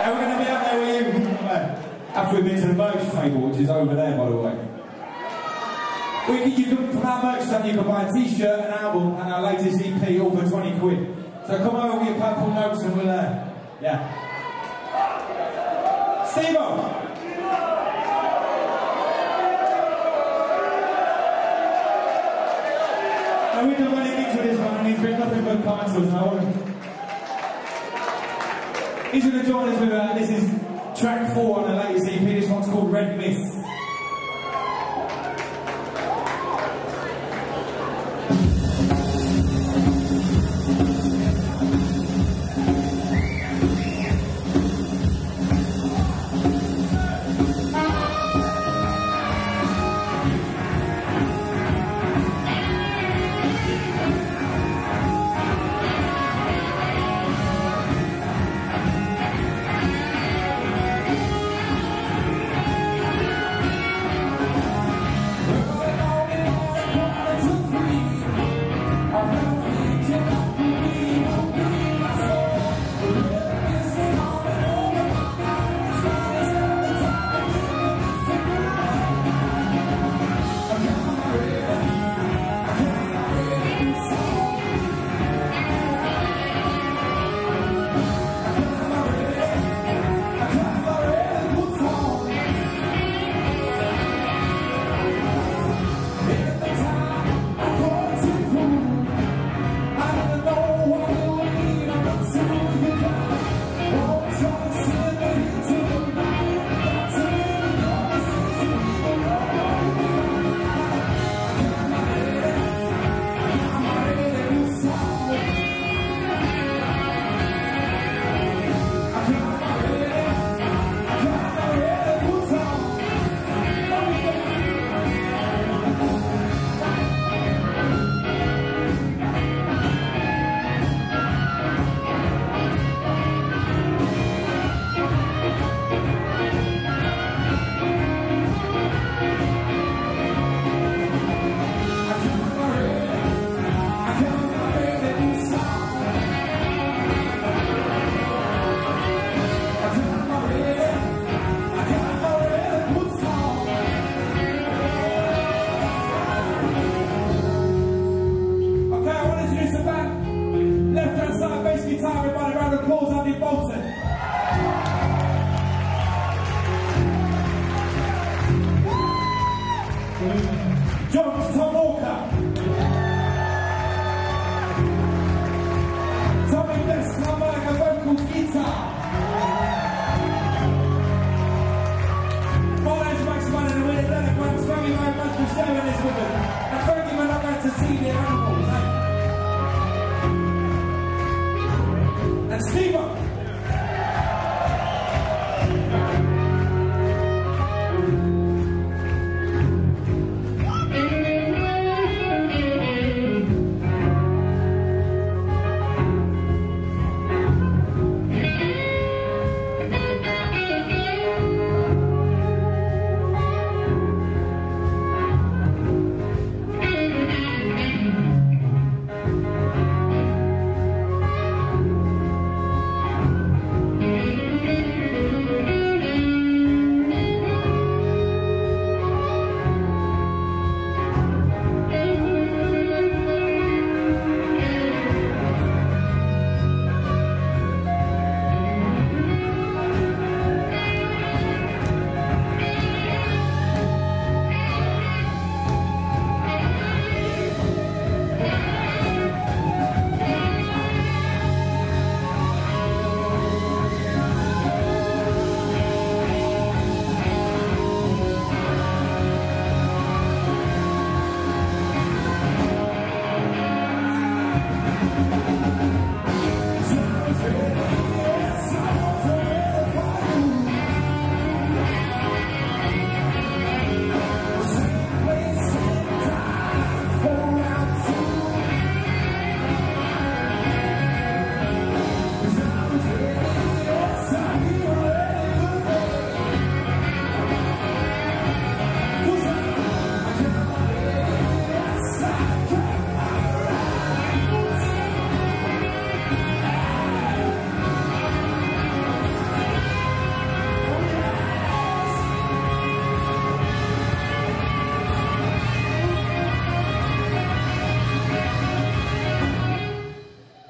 And we're going to be up there with you after we've been to the merch table, which is over there, by the way. You can, from our merch stand, you can buy a t-shirt, an album, and our latest EP, all for 20 quid. So come over with your purple notes and we'll, yeah. Steve-O! Now we've done many things with this one, and he's been nothing but kind to us now. He's going to join us with, this is track 4 on the latest EP, this one's called Red Mist.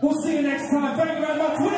We'll see you next time. Thank you very much.